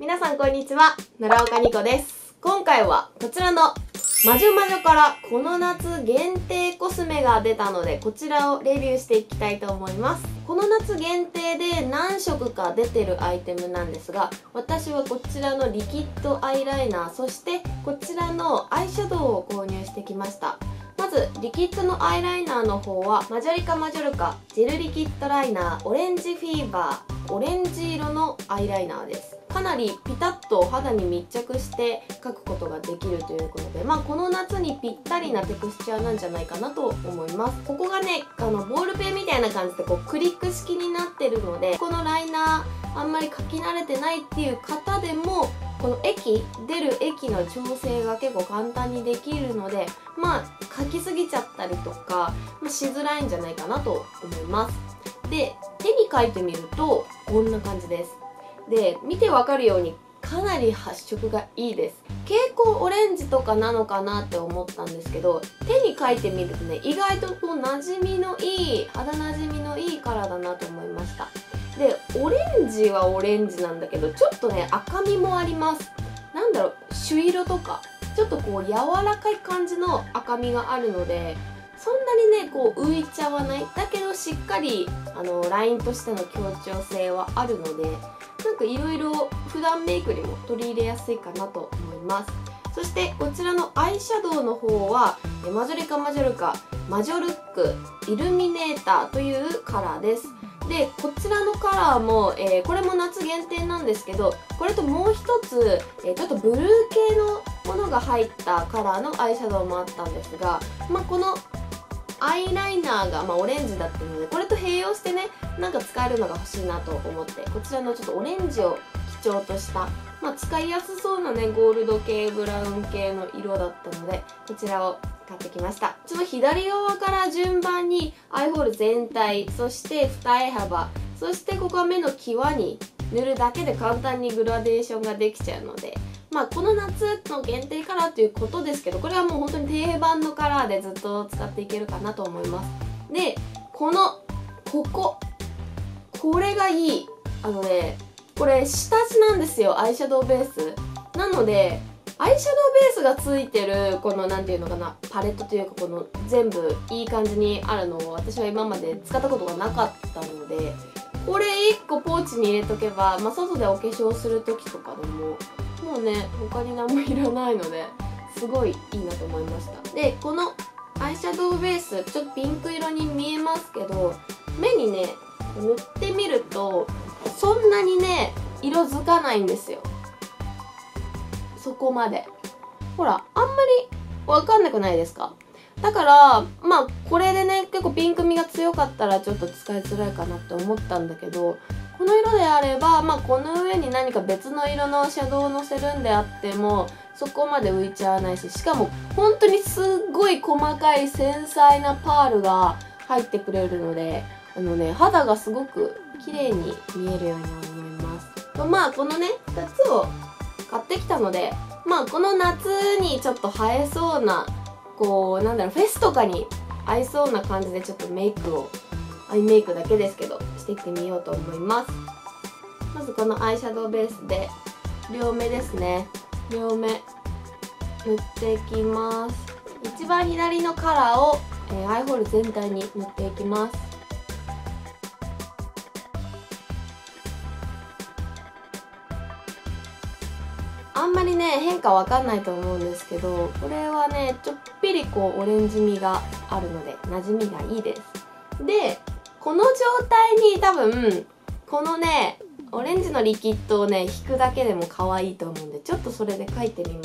皆さんこんにちは、奈良岡ニコです。今回はこちらのまじゅまじゅからこの夏限定コスメが出たので、こちらをレビューしていきたいと思います。この夏限定で何色か出てるアイテムなんですが、私はこちらのリキッドアイライナー、そしてこちらのアイシャドウを購入してきました。まずリキッドのアイライナーの方はマジョリカマジョルカジェルリキッドライナーオレンジフィーバーオレンジ色のアイライナーです。かなりピタッと肌に密着して描くことができるということで、この夏にぴったりなテクスチャーなんじゃないかなと思います。ここがね、ボールペンみたいな感じでクリック式になってるので、このライナーあんまり描き慣れてないっていう方でもこの出る液の調整が結構簡単にできるので、描きすぎちゃったりとか、しづらいんじゃないかなと思います。で、手に描いてみるとこんな感じです。で、見てわかるようにかなり発色がいいです。蛍光オレンジとかなのかなって思ったんですけど、手に描いてみるとね、意外と肌なじみのいいカラーだなと思いました。で、オレンジはオレンジなんだけど、ちょっとね、赤みもあります。朱色とか、ちょっと柔らかい感じの赤みがあるので、そんなにね、浮いちゃわない。だけど、しっかり、ラインとしての強調性はあるので、いろいろ普段メイクにも取り入れやすいかなと思います。そしてこちらのアイシャドウの方はマジョリカマジョルカマジョルックイルミネーターというカラーです。で、こちらのカラーも、これも夏限定なんですけど、これともう一つ、ちょっとブルー系のものが入ったカラーのアイシャドウもあったんですが、このアイライナーがオレンジだったので、これと併用してね、使えるのが欲しいなと思って、こちらのちょっとオレンジを基調とした、使いやすそうなね、ゴールド系、ブラウン系の色だったので、こちらを買ってきました。その左側から順番にアイホール全体、そして二重幅、そしてここは目の際に塗るだけで簡単にグラデーションができちゃうので、この夏の限定カラーということですけど、これはもう本当に定番のカラーでずっと使っていけるかなと思います。で、これがいい。これ下地なんですよ、アイシャドウベース。なので、アイシャドウベースがついてる、このなんていうのかな、パレットというか、この全部いい感じにあるのを私は今まで使ったことがなかったので、これ1個ポーチに入れとけば、外でお化粧する時とかでも、もうね、他に何もいらないので、すごいいいなと思いました。で、このアイシャドウベース、ちょっとピンク色に見えますけど、目にね、塗ってみると、そんなにね、色づかないんですよ。そこまで。ほら、あんまりわかんなくないですか？だから、これでね、結構ピンクみが強かったらちょっと使いづらいかなって思ったんだけど、この色であれば、この上に何か別の色のシャドウをのせるんであっても、そこまで浮いちゃわないし、しかも本当にすっごい細かい繊細なパールが入ってくれるので、肌がすごく綺麗に見えるように思います。このね、2つを買ってきたので、この夏にちょっと映えそうな、フェスとかに合いそうな感じでちょっとアイメイクだけですけど、していってみようと思います。まずこのアイシャドウベースで、両目ですね。両目、塗っていきます。一番左のカラーを、アイホール全体に塗っていきます。あんまりね、変化わかんないと思うんですけど、これはね、ちょっぴりオレンジ味があるので、馴染みがいいです。で、この状態に多分、このね、オレンジのリキッドをね、引くだけでも可愛いと思うんで、ちょっとそれで描いてみます。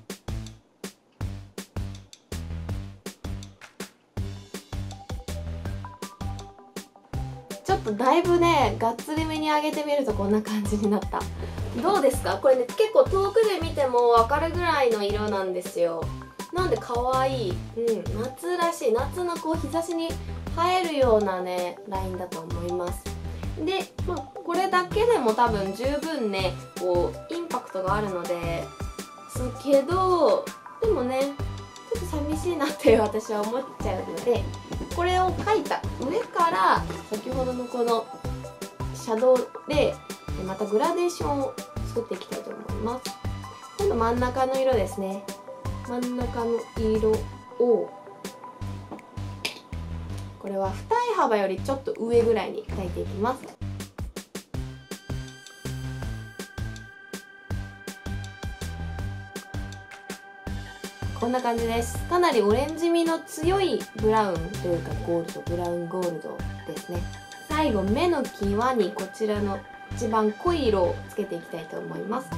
ちょっとだいぶね、がっつりめに上げてみるとこんな感じになった。どうですか？これね、結構遠くで見てもわかるぐらいの色なんですよ。なんで可愛い。夏らしい。夏の日差しに映えるようなね、ラインだと思います。で、これだけでも多分十分ね、インパクトがあるのですけど、でもね、ちょっと寂しいなって私は思っちゃうので、これを描いた上から先ほどのこのシャドウでまたグラデーションを作っていきたいと思います。今度真ん中の色ですね。真ん中の色をこれは二重幅よりちょっと上ぐらいに描いていきます。こんな感じです。かなりオレンジ味の強いブラウンというかゴールド、ブラウンゴールドですね。最後目の際にこちらの一番濃い色をつけていきたいと思います。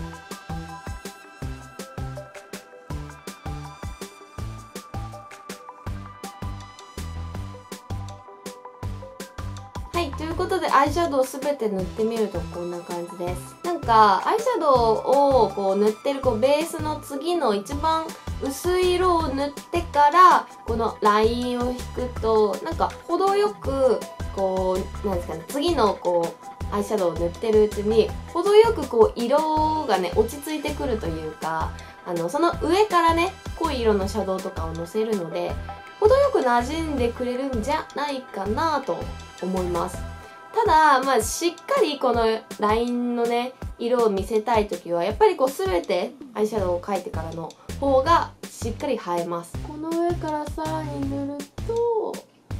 はい、ということでアイシャドウすべて塗ってみるとこんな感じです。なんかアイシャドウをこう塗ってるベースの次の一番薄い色を塗ってからこのラインを引くとなんか程よくなんですかね、次のアイシャドウを塗ってるうちに程よく色がね落ち着いてくるというか、その上からね濃い色のシャドウとかをのせるので程よく馴染んでくれるんじゃないかなと思います。ただしっかりこのラインのね色を見せたい時はやっぱり全てアイシャドウを描いてからの方がしっかり映えます。この上からさらに塗ると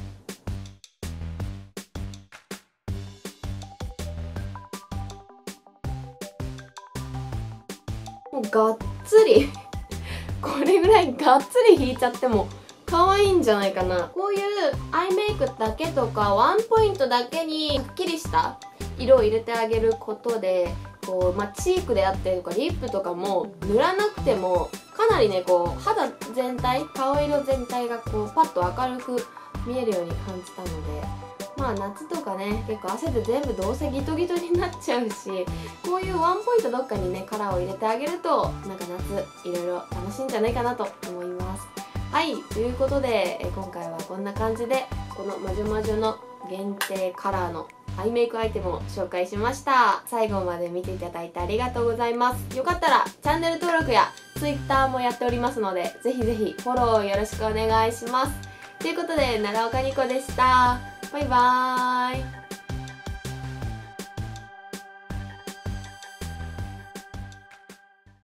もうがっつりこれぐらいがっつり引いちゃっても可愛いんじゃないかな。こういうアイメイクだけとかワンポイントだけにはっきりした色を入れてあげることでチークであったりとかリップとかも塗らなくてもかなりね肌全体、顔色全体がパッと明るく見えるように感じたので、夏とかね結構汗で全部どうせギトギトになっちゃうし、こういうワンポイントどっかにねカラーを入れてあげるとなんか夏いろいろ楽しいんじゃないかなと思います。はい、ということで今回はこんな感じでこのまじょまじょの限定カラーのアイメイクアイテムを紹介しました。最後まで見ていただいてありがとうございます。よかったらチャンネル登録や Twitter もやっておりますのでぜひぜひフォローよろしくお願いします。ということで奈良岡ニコでした。バイバーイ。